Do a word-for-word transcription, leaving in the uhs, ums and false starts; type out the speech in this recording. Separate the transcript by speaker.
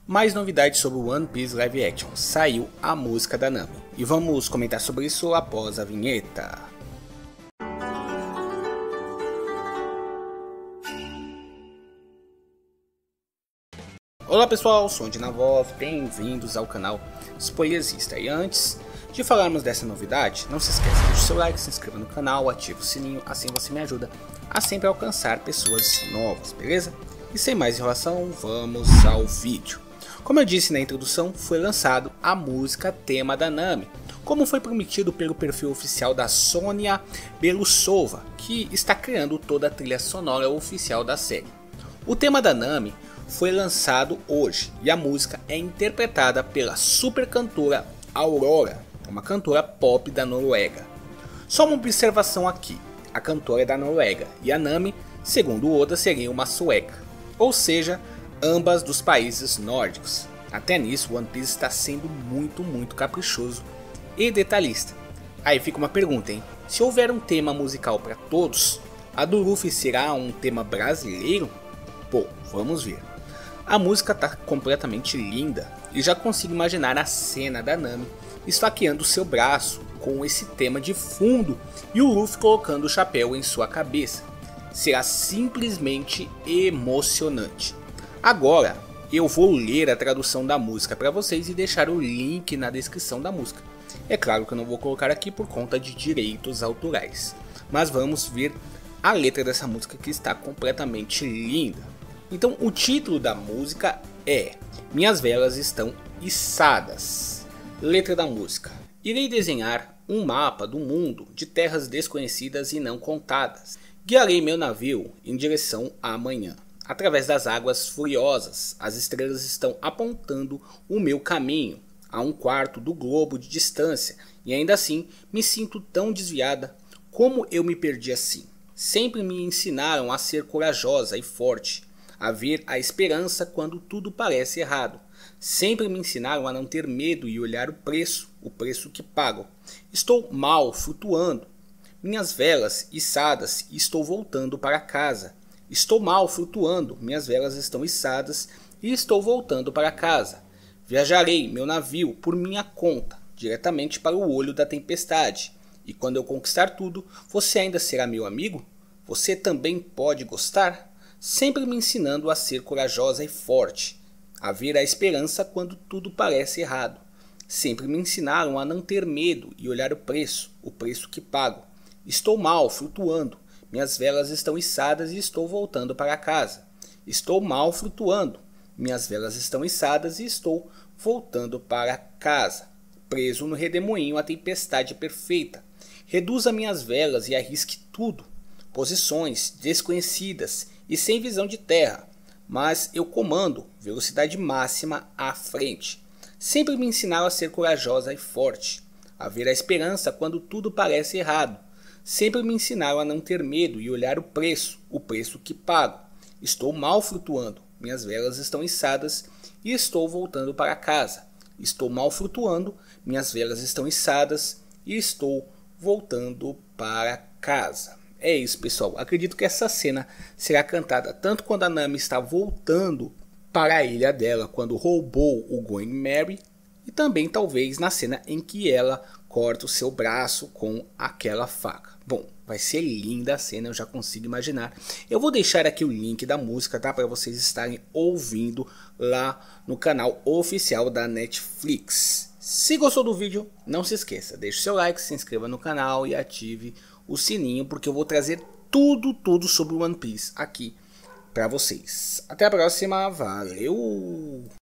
Speaker 1: Mais novidades sobre o One Piece Live Action, saiu a música da Nami, e vamos comentar sobre isso após a vinheta. Olá pessoal, sou o Dinavov, bem-vindos ao canal Spoilersista. E antes de falarmos dessa novidade, não se esqueça de deixar o seu like, se inscreva no canal, ative o sininho, assim você me ajuda a sempre alcançar pessoas novas, beleza? E sem mais enrolação, vamos ao vídeo. Como eu disse na introdução, foi lançado a música tema da Nami, como foi prometido pelo perfil oficial da Sônia Belousova, que está criando toda a trilha sonora oficial da série. O tema da Nami foi lançado hoje e a música é interpretada pela super cantora Aurora, uma cantora pop da Noruega. Só uma observação aqui, a cantora é da Noruega e a Nami, segundo Oda, seria uma sueca, ou seja, ambas dos países nórdicos. Até nisso o One Piece está sendo muito muito caprichoso e detalhista. Aí fica uma pergunta, hein? Se houver um tema musical para todos, a do Luffy será um tema brasileiro? Pô, vamos ver. A música está completamente linda e já consigo imaginar a cena da Nami esfaqueando seu braço com esse tema de fundo e o Luffy colocando o chapéu em sua cabeça. Será simplesmente emocionante. Agora eu vou ler a tradução da música para vocês e deixar o link na descrição da música. É claro que eu não vou colocar aqui por conta de direitos autorais, mas vamos ver a letra dessa música que está completamente linda. Então o título da música é Minhas velas estão içadas. Letra da música: irei desenhar um mapa do mundo de terras desconhecidas e não contadas. Guiarei meu navio em direção à manhã. Através das águas furiosas, as estrelas estão apontando o meu caminho a um quarto do globo de distância, e ainda assim me sinto tão desviada. Como eu me perdi assim? Sempre me ensinaram a ser corajosa e forte, a ver a esperança quando tudo parece errado. Sempre me ensinaram a não ter medo e olhar o preço, o preço que pago. Estou mal, flutuando. Minhas velas içadas e estou voltando para casa. Estou mal, flutuando. Minhas velas estão içadas e estou voltando para casa. Viajarei meu navio por minha conta, diretamente para o olho da tempestade. E quando eu conquistar tudo, você ainda será meu amigo? Você também pode gostar? Sempre me ensinando a ser corajosa e forte, a ver a esperança quando tudo parece errado. Sempre me ensinaram a não ter medo e olhar o preço, o preço que pago. Estou mal, flutuando. Minhas velas estão içadas e estou voltando para casa. Estou mal, flutuando. Minhas velas estão içadas e estou voltando para casa. Preso no redemoinho a tempestade perfeita. Reduza minhas velas e arrisque tudo. Posições desconhecidas e sem visão de terra, mas eu comando velocidade máxima à frente. Sempre me ensinaram a ser corajosa e forte, a ver a esperança quando tudo parece errado. Sempre me ensinaram a não ter medo e olhar o preço, o preço que pago. Estou mal flutuando, minhas velas estão içadas e estou voltando para casa. Estou mal flutuando, minhas velas estão içadas e estou voltando para casa. É isso, pessoal, acredito que essa cena será cantada tanto quando a Nami está voltando para a ilha dela, quando roubou o Going Merry, e também talvez na cena em que ela corta o seu braço com aquela faca. Bom, vai ser linda a cena, eu já consigo imaginar. Eu vou deixar aqui o link da música, tá, para vocês estarem ouvindo lá no canal oficial da Netflix. Se gostou do vídeo, não se esqueça, deixe seu like, se inscreva no canal e ative o sininho, porque eu vou trazer tudo, tudo sobre o One Piece aqui para vocês. Até a próxima, valeu!